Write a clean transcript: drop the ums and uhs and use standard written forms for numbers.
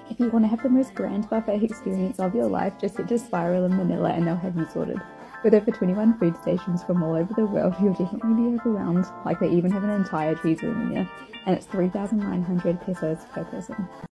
If you want to have the most grand buffet experience of your life, just hit to Spiral in Manila and they'll have you sorted. With over 21 food stations from all over the world, you'll definitely be overwhelmed. Like, they even have an entire cheese room in here, and it's 3,900 pesos per person.